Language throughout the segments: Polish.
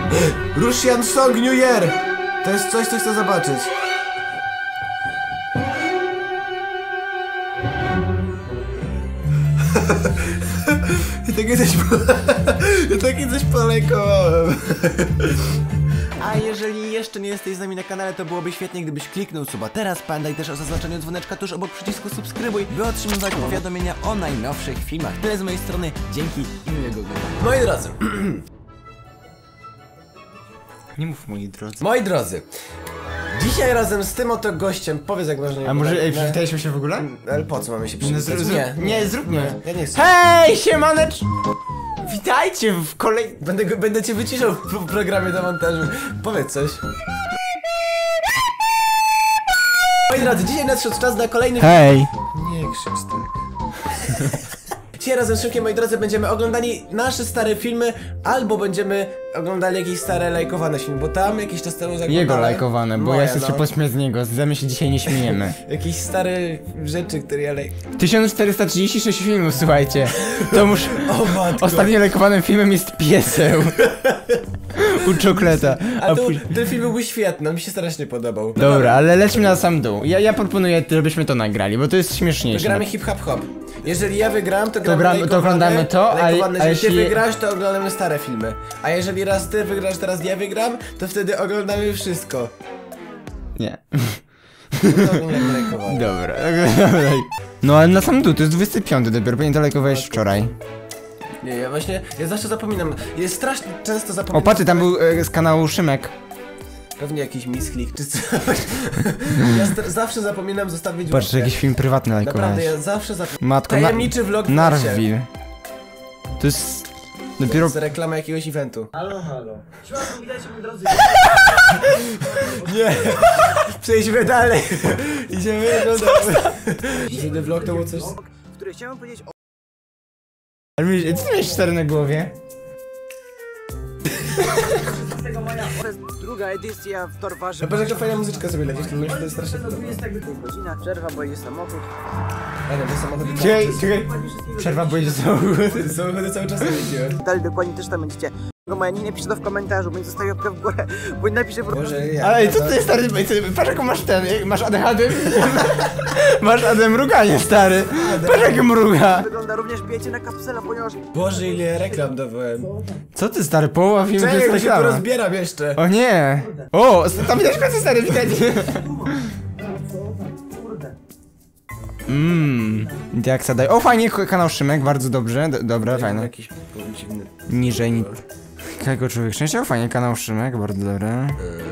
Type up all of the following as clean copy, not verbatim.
Russian Song New Year! To jest coś, co chcę zobaczyć. I takie coś polejkowałem. A jeżeli jeszcze nie jesteś z nami na kanale, to byłoby świetnie, gdybyś kliknął suba teraz. Pamiętaj też o zaznaczeniu dzwoneczka tuż obok przycisku subskrybuj, by otrzymywać powiadomienia o najnowszych filmach. Tyle z mojej strony, dzięki i miłego oglądania. Moi drodzy. Nie mów moi drodzy. Moi drodzy. Dzisiaj razem z tym oto gościem, powiedz jak można nie. A może przywitaliśmy się w ogóle? Ale po co mamy się przywitać? Nie, zróbmy. Ja nie chcę. Hej, siemanecz! Witajcie w kolej... Będę cię wyciszał w programie do montażu. Powiedz coś. Moi drodzy, dzisiaj nadszedł czas na kolejny... Hej! Nie krzycz tak. Dzisiaj razem z Szymkiem, moi drodzy, będziemy oglądali nasze stare filmy, albo będziemy oglądali jakieś stare lajkowane filmy, bo tam jakiś czas temu zaglądałem. Jego lajkowane, bo moje, ja chcę się pośmiać z niego, my się dzisiaj nie śmiejemy. Jakieś stare rzeczy, które ja 1436 filmów, słuchajcie. To już... O matko. Ostatnim lajkowanym filmem jest Pieseł. U Czokoleta. A tu, ten film byłby świetny, mi się strasznie podobał. Dobra, ale lećmy na sam dół. Ja proponuję, żebyśmy to nagrali, bo to jest śmieszniejsze. Gramy hip hop hop. Jeżeli ja wygram, to oglądamy to, a jeżeli jeśli ty wygrasz, to oglądamy stare filmy. A jeżeli raz ty wygrasz, teraz ja wygram, to wtedy oglądamy wszystko. Nie. Dobra. No ale na sam dół, to jest 25 dopiero, pewnie to lajkowałeś wczoraj. Nie, ja zawsze zapominam. Jest strasznie często zapominam. O, patrz, tam był z kanału Szymek. Pewnie jakiś misklik czy coś. Ja zawsze zapominam zostawić. Patrz, jakiś film prywatny lajkowałeś. Naprawdę, ja zawsze zapominam. Matko, tajemniczy vlog w Narwil. To jest... dopiero... To jest reklama jakiegoś eventu. Halo, halo. Siłaszku, witajcie moi drodzy. Nie! Przejdźmy dalej! Idziemy do Żeby vlog to było coś... W której chciałem powiedzieć o... Ale co ty miałeś 4 na głowie? To jest druga edycja w Torwarze. Patrz jaka fajna muzyczka sobie lecisz, to jest strasznie podoba. Jest jakby pół godzina, przerwa, bo jest samochód. Ale te samochody... Czekaj. Przerwa, bo jest samochody. Samochody cały czas jeździły. Dalej dokładnie też tam będziecie. Moja nie napisze to w komentarzu, bądź zostawi łapkę w górę, bądź napisze po Boże, ja... Ale co ty jest stary, patrz jaką masz masz ADHD? Masz ADM mruganie, stary. Patrz jak mruga. Wygląda również, bijecie na kapsela, ponieważ... Boże, ile reklam dawałem. Co ty, stary, połowa filmu to jest Czekaj, ja się tu reklama. rozbieram jeszcze. O nie. O, tam widać pracę, stary, widać. Jak zadaj. O, fajnie, kanał Szymek, bardzo dobrze. Dobra, fajne. Jakiś dziwny. Niżej. Jakiego człowiek szczęścia? Fajnie, kanał Szymek, bardzo dobre.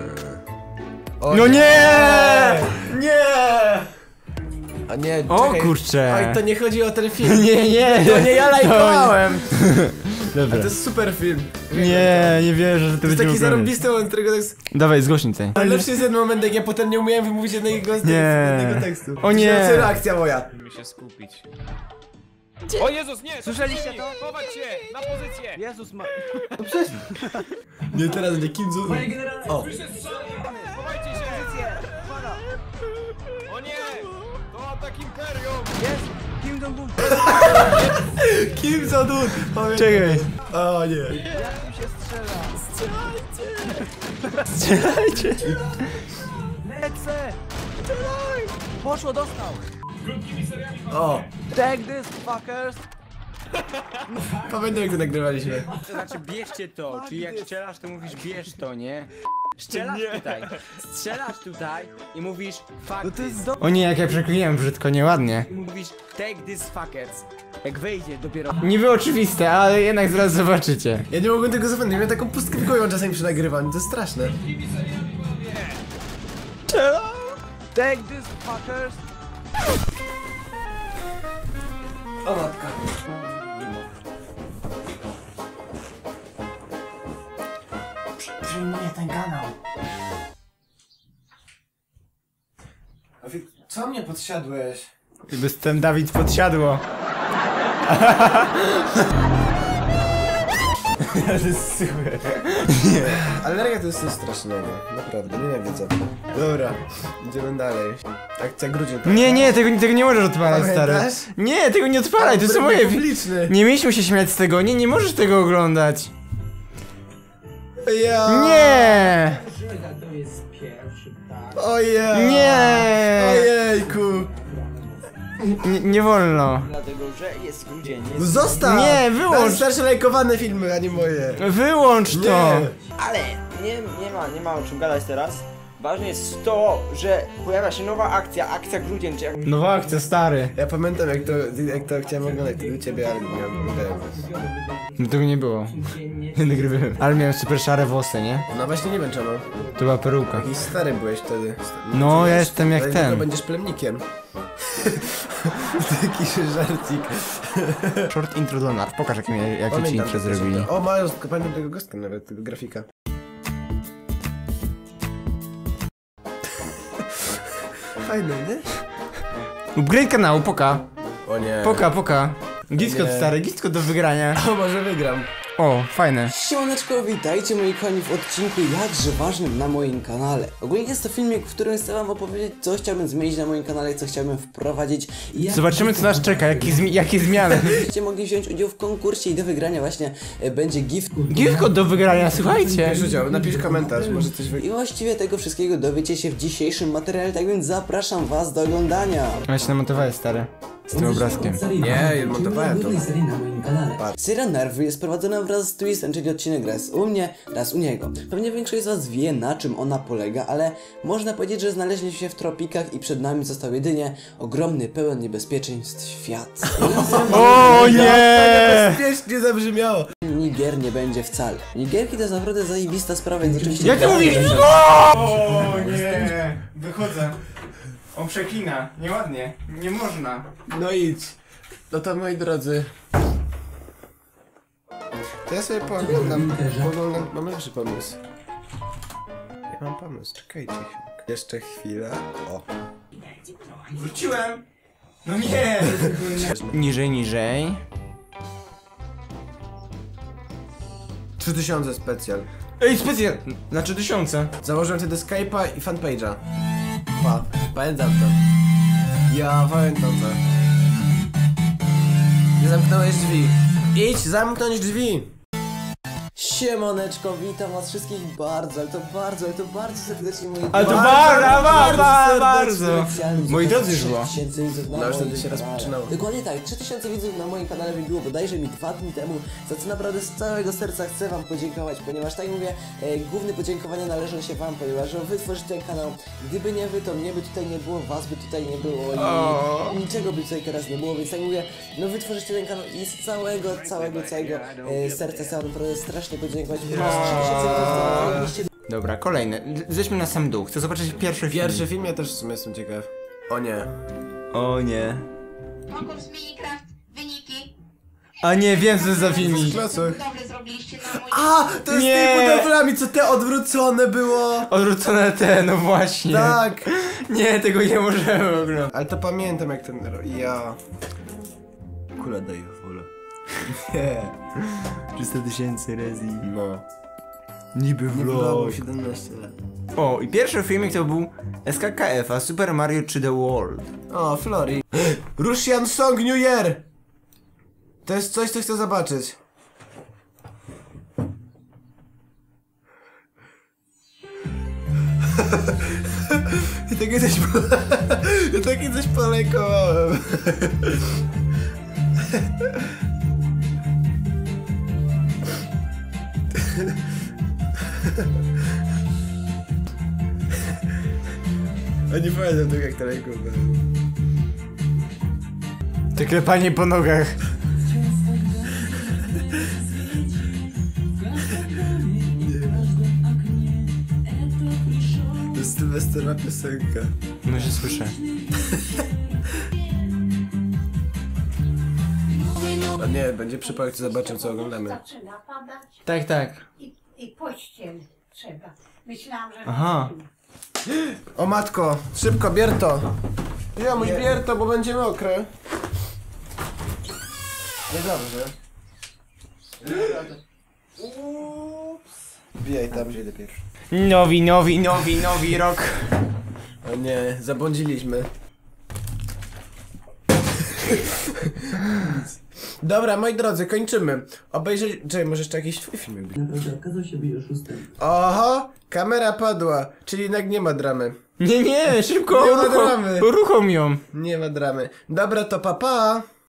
No nie! Nie! A nie, O czekaj. kurczę. Oj, to nie chodzi o ten film. Nie. To nie ja lajkowałem. Dobra. To jest super film. Nie wierzę, że to To jest będzie taki zarobisty moment, którego tekst... Dawaj, zgłośnij tutaj. Ale lepszy jest jeden moment, jak ja potem nie umiałem wymówić jednego tekstu. O nie. Reakcja moja. Musimy się skupić. O Jezus, nie! Słyszeliście to? Chować się! Na pozycję! Jezus ma... Nie, teraz będzie Kim Jong. O. Chowajcie się! O nie! To atak Imperium! Jest! Kim Jong-un! Kim Jong-un. Czekaj. O nie. Jak tu się strzela? Strzelajcie. Lecę! Strzelaj! Poszło, dostał! O. Take this, fuckers! Pamiętam jak to nagrywaliśmy. To znaczy bierzcie to, czyli jak strzelasz to mówisz bierz to, nie? Strzelasz tutaj i mówisz fuck No to jest this. O nie, jak ja przeklinam brzydko, nieładnie. I mówisz take this fuckers. Jak wejdzie dopiero. Niby oczywiste, ale jednak zaraz zobaczycie. Ja nie mogłem tego zapamiętać, miałem taką pustkę w głowie czasami przy nagrywaniu, to jest straszne. Take this, fuckers! O matka. Przyjmuję ten kanał. Co mnie podsiadłeś? Jestem Dawid podsiadło. Ale super. Alergia to jest coś strasznego, naprawdę, nienawidzę. Dobra, idziemy dalej. Akcja grudzień. Nie, tego nie możesz odpalać, stary. Pamiętasz? Nie, tego nie odpalaj, to są moje publiczny. Nie mieliśmy się śmiać z tego, nie możesz tego oglądać. Ja. Nie! Ojej. Nie! Ojejku. Nie wolno. Dlatego, że jest grudzień, No jest... zostaw. Nie, wyłącz. To starsze lajkowane filmy, a nie moje. Wyłącz to! Nie. Ale nie ma o czym gadać teraz. Ważne jest to, że pojawia się nowa akcja grudzień, czy jak... Nowa akcja, stary. Ja pamiętam jak to chciałem oglądać, to u ciebie, ale nie oglądałem. No tego nie było. Nie nagrywałem. Ale miałem super szare włosy, nie? No właśnie nie wiem czemu. To była peruka. Jakiś stary byłeś wtedy. No, ja jestem jak Dlatego ten. będziesz plemnikiem. Taki żarcik. Short intro do NARW. Pokaż jakie ci Pamiętam, intro to zrobili. O, mają, pamiętam tego gostka nawet, tego grafika. Fajne, nie? Upgrade kanału, poka. O nie. Poka. Giskot Nie. stary, giskot do wygrania. O, może wygram. O, fajne. Siemaneczko, witajcie moi kochani w odcinku jakże ważnym na moim kanale. Ogólnie jest to filmik, w którym chcę wam opowiedzieć, co chciałbym zmienić na moim kanale, co chciałbym wprowadzić i jak Zobaczymy co nas czeka, jakie zmiany. będziecie mogli wziąć udział w konkursie i do wygrania właśnie będzie gift. Giskot do wygrania, słuchajcie. Pisz udział, napisz komentarz, może coś I właściwie tego wszystkiego dowiecie się w dzisiejszym materiale, tak więc zapraszam was do oglądania. Ja się namontowałeś stary. Z tym obrazkiem. Nie, montowałem to. Seria Nerwy jest prowadzona wraz z Twistem, czyli odcinek raz u mnie, raz u niego. Pewnie większość z was wie, na czym ona polega, ale można powiedzieć, że znaleźliśmy się w tropikach i przed nami został jedynie ogromny, pełen niebezpieczeństw świat. O nie! Śmiesznie zabrzmiało. Niger nie będzie wcale. Nigerki to jest naprawdę zajebista sprawa, jest oczywiście... Jak ty mówisz? O nie! Wychodzę. On przeklina. Nieładnie. Nie można. No idź. No to moi drodzy. To ja sobie pooglądam. Mam lepszy pomysł. Ja mam pomysł, czekajcie chwilkę. Jeszcze chwilę. O. Wróciłem! No nie! Niżej. 3000 specjal. Ej, specjal! Na 3000. Założyłem wtedy Skype'a i fanpage'a. Pamiętam to. Ja pamiętam to. Nie zamknąłeś drzwi. Idź zamknąć drzwi! Siemaneczko, witam was wszystkich bardzo serdecznie moi Ale to bardzo! Moi drodzy żło. 3000 widzów na No już moim wtedy się kanale. rozpoczynało. Dokładnie tak, 3000 widzów na moim kanale wybiło bodajże mi 2 dni temu, za co naprawdę z całego serca chcę wam podziękować, ponieważ tak jak mówię, główne podziękowania należą się wam, ponieważ wy tworzycie ten kanał. Gdyby nie wy, to mnie by tutaj nie było, was by tutaj nie było i niczego by tutaj teraz nie było, więc tak jak mówię, no wy tworzycie ten kanał i z całego serca chcę wam naprawdę strasznie podziękować, ponieważ 3000 widzów Dobra, kolejny. Zejdźmy na sam dół. Chcę zobaczyć pierwszy film. Pierwszy film, ja też w sumie jestem ciekaw. O nie. O nie. Konkurs Minecraft, wyniki. A nie, wiem co za filmik. Klocuch. Dobrze zrobiliście na mój... A! To jest Nie. z tymi budowlami, co te odwrócone było! Odwrócone te, no właśnie. Tak! Nie, tego nie możemy oglądać. Ale to pamiętam jak ten... Ja... Kula daje wolę. Nie. 300 000 rezi. No. Niby Nie było 17 lat. O, i pierwszy filmik to był SKKF, a Super Mario 3D World. O, Flori. Russian Song New Year! To jest coś, co chcę zobaczyć. Ja takie coś polejkowałem. A nie pamiętam tego jak to lejkowałem. Te klepanie po nogach. To jest sylwestrowa piosenka. No się słyszę. A nie, będzie przypał, jak zobaczę co oglądamy. Zaczyna padać Tak. i pościel trzeba. Myślałam, że... Aha. O matko, szybko, bier to. Jomuś, bier to, bo będzie mokre. Niedobrze. Ups. Wbijaj tam, gdzie idę pierwszy. Nowi rok. O nie, zabłądziliśmy. Dobra, moi drodzy, kończymy. Obejrzeli... Czekaj, może jeszcze jakiś twój filmik być. Naprawdę okazał się być oszustem. Oho, kamera padła, czyli jednak nie ma dramy. Nie, szybko, Nie ma dramy. uruchom ją. Nie ma dramy. Dobra, to papa. Pa.